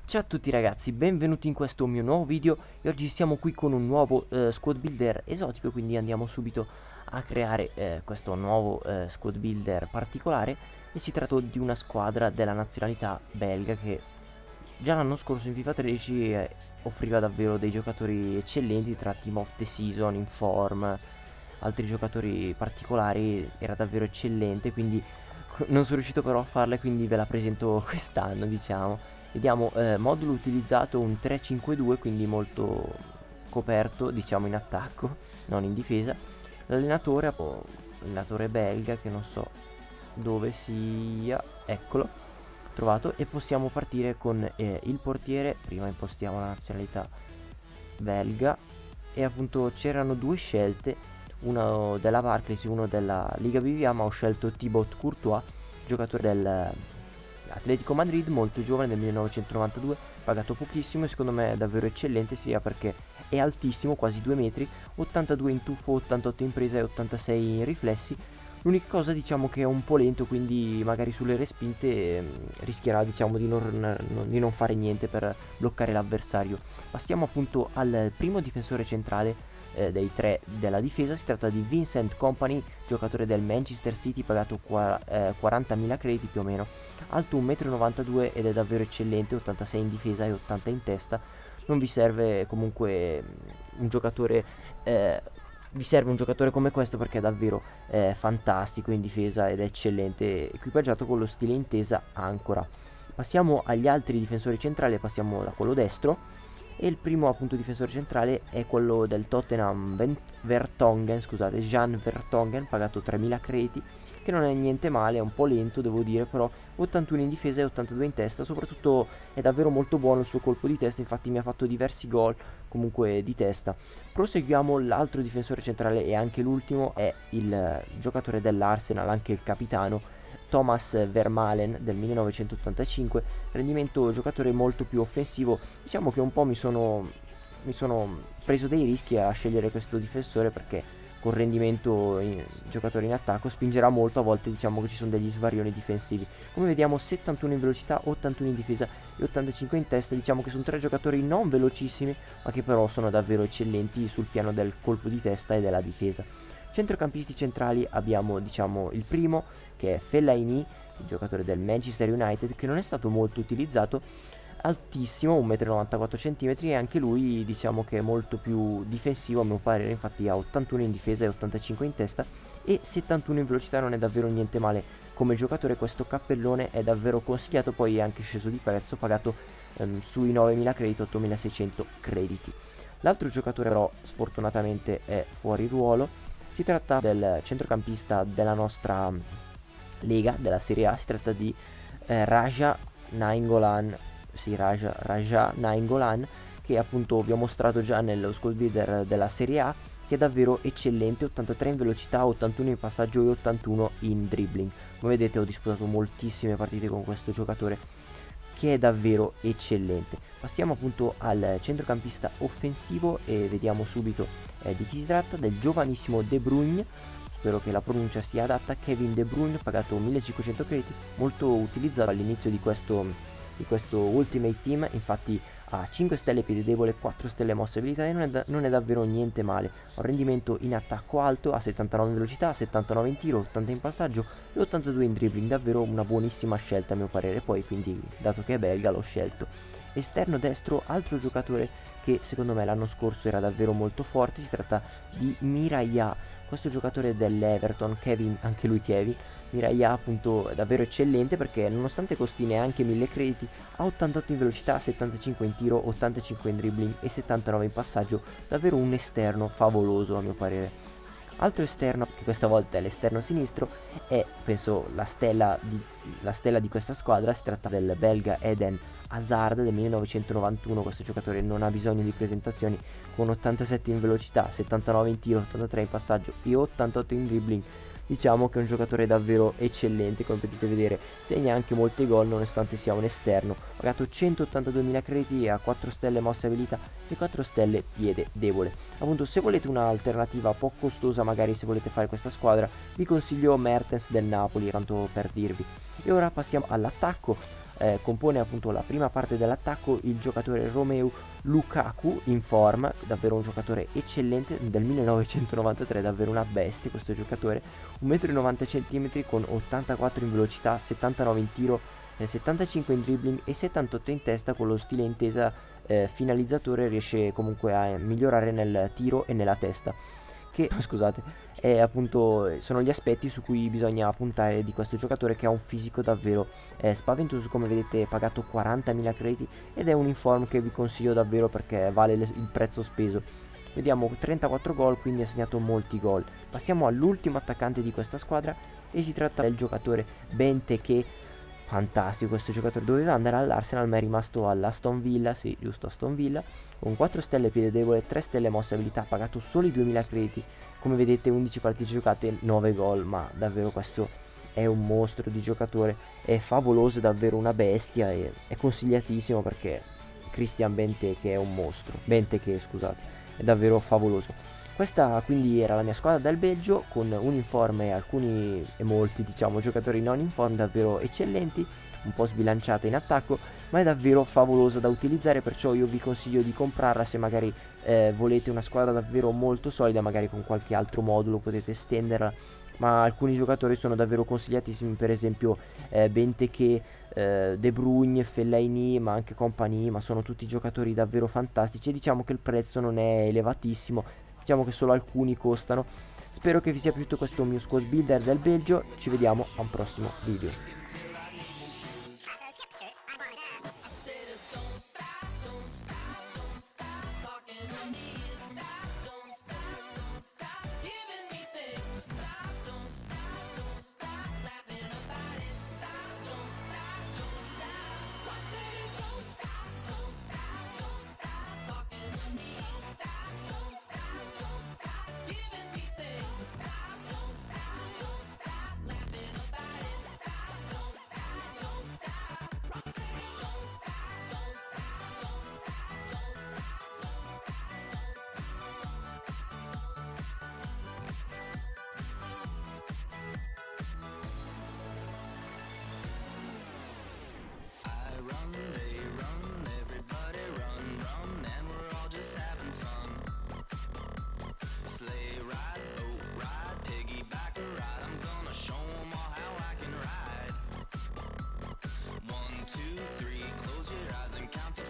Ciao a tutti ragazzi, benvenuti in questo mio nuovo video e oggi siamo qui con un nuovo squad builder esotico, quindi andiamo subito a creare questo nuovo squad builder particolare e si tratta di una squadra della nazionalità belga che già l'anno scorso in FIFA 13 offriva davvero dei giocatori eccellenti tra Team of the Season, Inform, altri giocatori particolari, era davvero eccellente, quindi non sono riuscito però a farla e quindi ve la presento quest'anno, diciamo. Vediamo, modulo utilizzato un 3-5-2, quindi molto coperto, diciamo, in attacco, non in difesa. L'allenatore, allenatore belga, che non so dove sia, eccolo, trovato. E possiamo partire con il portiere. Prima impostiamo la nazionalità belga. E appunto c'erano due scelte, uno della Barclays e uno della Liga BBVA, ma ho scelto Thibaut Courtois, giocatore del Atletico Madrid, molto giovane, del 1992, pagato pochissimo e secondo me è davvero eccellente, sia perché è altissimo, quasi 2 metri, 82 in tuffo, 88 in presa e 86 in riflessi. L'unica cosa, diciamo, che è un po' lento, quindi magari sulle respinte rischierà, diciamo, di non fare niente per bloccare l'avversario. Passiamo appunto al primo difensore centrale dei tre della difesa. Si tratta di Vincent Kompany, giocatore del Manchester City, pagato 40.000 crediti più o meno, alto 1,92 m ed è davvero eccellente, 86 in difesa e 80 in testa. Non vi serve comunque un giocatore, vi serve un giocatore come questo perché è davvero fantastico in difesa ed è eccellente, equipaggiato con lo stile intesa Ancora. Passiamo agli altri difensori centrali, passiamo da quello destro. E il primo appunto difensore centrale è quello del Tottenham, Vertonghen, scusate, Jan Vertonghen, pagato 3.000 crediti, che non è niente male, è un po' lento devo dire, però 81 in difesa e 82 in testa. Soprattutto è davvero molto buono il suo colpo di testa, infatti mi ha fatto diversi gol comunque di testa. Proseguiamo, l'altro difensore centrale e anche l'ultimo è il giocatore dell'Arsenal, anche il capitano, Thomas Vermaelen del 1985, rendimento giocatore molto più offensivo. Diciamo che un po' mi sono preso dei rischi a scegliere questo difensore perché con rendimento giocatore in attacco spingerà molto, a volte diciamo che ci sono degli svarioni difensivi. Come vediamo 71 in velocità, 81 in difesa e 85 in testa, diciamo che sono tre giocatori non velocissimi ma che però sono davvero eccellenti sul piano del colpo di testa e della difesa. Centrocampisti centrali abbiamo, diciamo, il primo che è Fellaini, il giocatore del Manchester United, che non è stato molto utilizzato, altissimo, 1,94 m e anche lui diciamo che è molto più difensivo a mio parere, infatti ha 81 in difesa e 85 in testa e 71 in velocità. Non è davvero niente male come giocatore, questo cappellone è davvero consigliato, poi è anche sceso di prezzo, pagato sui 9.000 crediti, 8.600 crediti. L'altro giocatore però sfortunatamente è fuori ruolo. Si tratta del centrocampista della nostra lega, della Serie A, si tratta di Raja Nainggolan, sì, Raja Nainggolan, che appunto vi ho mostrato già nello squad builder della Serie A, che è davvero eccellente, 83 in velocità, 81 in passaggio e 81 in dribbling. Come vedete ho disputato moltissime partite con questo giocatore che è davvero eccellente. Passiamo appunto al centrocampista offensivo e vediamo subito di chi si tratta, del giovanissimo De Bruyne, spero che la pronuncia sia adatta, Kevin De Bruyne, pagato 1.500 crediti, molto utilizzato all'inizio di questo Ultimate Team, infatti ha 5 stelle piede debole, 4 stelle mosse abilità e non è davvero niente male. Ha un rendimento in attacco alto, ha 79 in velocità, 79 in tiro, 80 in passaggio e 82 in dribbling, davvero una buonissima scelta a mio parere, poi quindi dato che è belga l'ho scelto. Esterno destro, altro giocatore che secondo me l'anno scorso era davvero molto forte, si tratta di Miraya, questo giocatore dell'Everton, Kevin, anche lui Kevin. Miraya appunto è davvero eccellente perché nonostante costi neanche 1.000 crediti ha 88 in velocità, 75 in tiro, 85 in dribbling e 79 in passaggio, davvero un esterno favoloso a mio parere. Altro esterno, che questa volta è l'esterno sinistro, è penso la stella di questa squadra, si tratta del belga Eden Hazard del 1991, questo giocatore non ha bisogno di presentazioni, con 87 in velocità, 79 in tiro, 83 in passaggio e 88 in dribbling. Diciamo che è un giocatore davvero eccellente, come potete vedere segna anche molti gol nonostante sia un esterno, pagato 182.000 crediti e ha 4 stelle mosse abilità e 4 stelle piede debole. Appunto, se volete un'alternativa poco costosa, magari se volete fare questa squadra, vi consiglio Mertens del Napoli, tanto per dirvi. E ora passiamo all'attacco. compone appunto la prima parte dell'attacco il giocatore Romelu Lukaku in forma, davvero un giocatore eccellente del 1993, davvero una bestia questo giocatore, 1,90 m con 84 in velocità, 79 in tiro, 75 in dribbling e 78 in testa. Con lo stile intesa finalizzatore riesce comunque a migliorare nel tiro e nella testa, che scusate, è appunto sono gli aspetti su cui bisogna puntare di questo giocatore, che ha un fisico davvero spaventoso. Come vedete, pagato 40.000 crediti ed è un inform che vi consiglio davvero perché vale il prezzo speso. Vediamo 34 gol, quindi ha segnato molti gol. Passiamo all'ultimo attaccante di questa squadra e si tratta del giocatore Benteke. Fantastico questo giocatore, doveva andare all'Arsenal ma è rimasto all'Aston Villa, sì giusto, Aston Villa, con 4 stelle piede debole, 3 stelle mossa abilità, pagato soli 2000 crediti. Come vedete 11 partite giocate, 9 gol, ma davvero questo è un mostro di giocatore, è favoloso, è davvero una bestia e è consigliatissimo perché Christian Benteke è un mostro, Benteke scusate, è davvero favoloso. Questa quindi era la mia squadra del Belgio, con un informe e alcuni e molti diciamo giocatori non informe davvero eccellenti, un po' sbilanciata in attacco, ma è davvero favolosa da utilizzare, perciò io vi consiglio di comprarla se magari volete una squadra davvero molto solida, magari con qualche altro modulo potete estenderla, ma alcuni giocatori sono davvero consigliatissimi, per esempio Benteke, De Bruyne, Fellaini, ma anche Compagnie, ma sono tutti giocatori davvero fantastici e diciamo che il prezzo non è elevatissimo, diciamo che solo alcuni costano. Spero che vi sia piaciuto questo mio squad builder del Belgio, ci vediamo a un prossimo video. Count